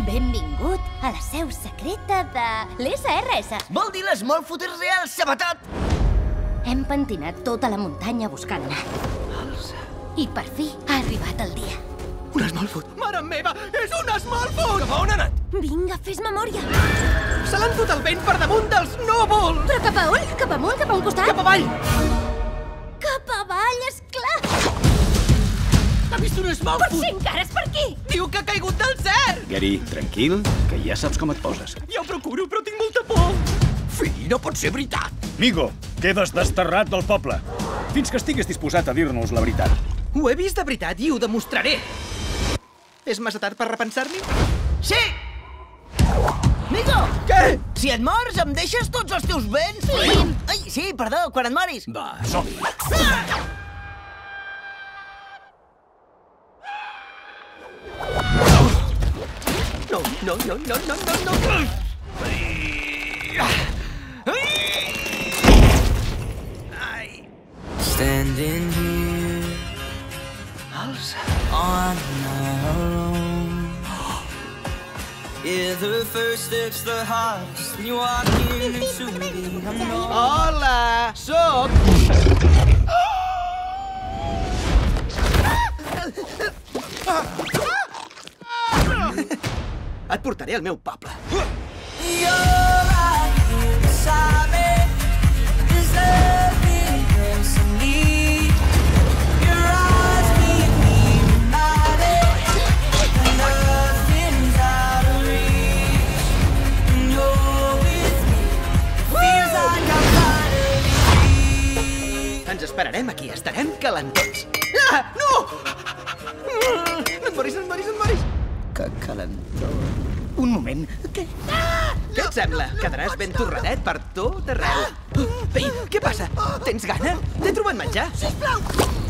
Benvingut a la seu secreta de l'SRS. Vol dir les Smallfooters reals, sabatot? Hem pentinat tota la muntanya buscant-la. I per fi ha arribat el dia. Un Smallfoot! Mare meva, és un Smallfoot! Cap a on ha anat? Vinga, fes memòria. Se l'han fot el vent per damunt dels núvols! Però cap a on? Cap amunt? Cap a un costat? Cap avall! Cap avall, esclar! Ha vist un Potser Smallfoot! encara és per aquí! Diu que ha caigut del cel! Gary, tranquil, que ja saps com et poses. Ja ho procuro, però tinc molta por! Fill, no pot ser veritat! Migo, quedes desterrat del poble. Fins que estiguis disposat a dir-nos la veritat. Ho he vist de veritat i ho demostraré! És massa tard per repensar-m'hi? Sí! Migo! Què? Si et mors, em deixes tots els teus béns? Sí. Ai, sí, perdó, quan et moris. Va, som-hi. No, no, no, no, no, no, no! Standing here on my own. Yeah, the first step's the hardest when you walk into the unknown. Hola! Soc... Et portaré al meu poble. You're right here beside me. There's nothing else I need. Your eyes keep me reminded that nothing's out of reach. When you're with me, it feels like I'm finally free. Ens esperarem aquí, estarem calentons. Ah, no! No et moris, no et moris, no et moris! Que calentó. Un moment. Què? Què et sembla? Quedaràs ben torradet per tot arreu. Ei, què passa? Tens gana? T'he trobat menjar. Sisplau!